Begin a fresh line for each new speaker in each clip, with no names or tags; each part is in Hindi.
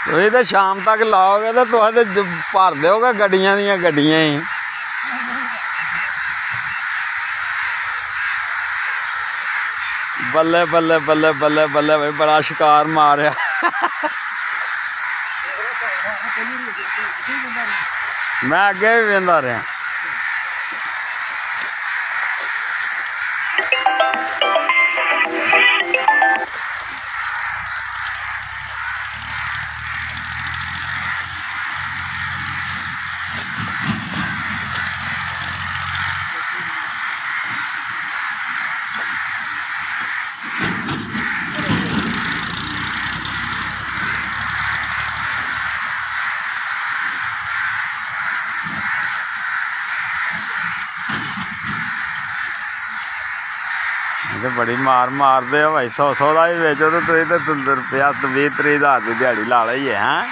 तुसीं तो शाम तक लाओगे तो तुसीं तो भर दोगे गड्डियां दियां गड्डियां ही। बल्ले बल्ले बल्ले बल्ले बल्ले भाई बड़ा शिकार मारिया। मैं अगे भी वेंदा रहा। तो बड़ी मार मारते हो भाई। 100 का भी बेचो तो तुम तो रुपया 20-30 हज़ार की दिहाड़ी ला ली है। हैं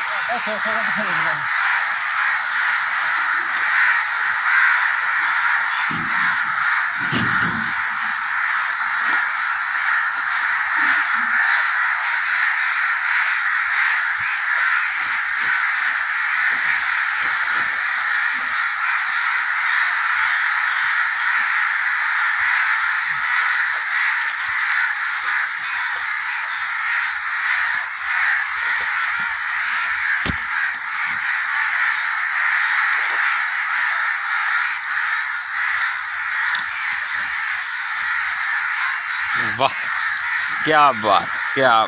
वाह क्या बात क्या